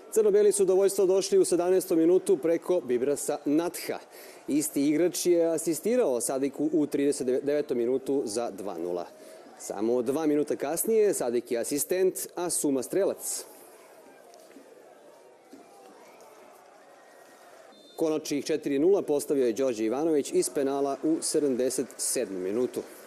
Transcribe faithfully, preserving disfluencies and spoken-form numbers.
Crno-beli su do vođstva došli u sedamnaestom minutu preko Bibrasa Natha. Isti igrač je asistirao Sadiku u trideset devetom minutu za dva nula. Samo dva minuta kasnije Sadik je asistent, a Suma strelac. Konačnih četiri nula postavio je Đorđe Ivanović iz penala u sedamdeset sedmom minutu.